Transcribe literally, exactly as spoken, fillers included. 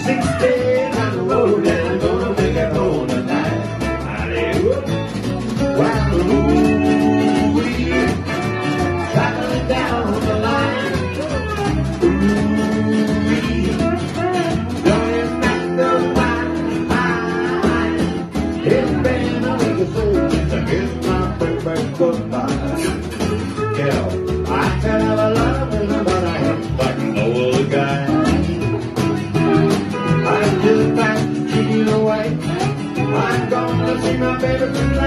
six days on the road and I'm gonna make it home tonight. Hollywood, while the movie traveling down the line. Ooh-wee, don't it matter why? It's been a week or so since I kissed my first goodbye. Yeah, I could have a lot of them, but I ain't like no other guy. I just back to you away. I'm gonna see my baby.